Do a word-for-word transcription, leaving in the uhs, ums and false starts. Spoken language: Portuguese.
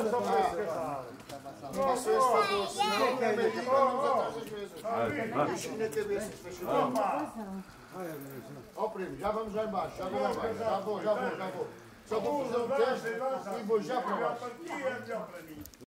só para esquentar. Faço esse favor, senão na média vamos atrás das mesas. Deixa-me na cabeça, fecha Ó primo, já vamos lá embaixo, já vou lá embaixo, já vou, já vou, já vou. Só vou fazer um teste e vou já para baixo.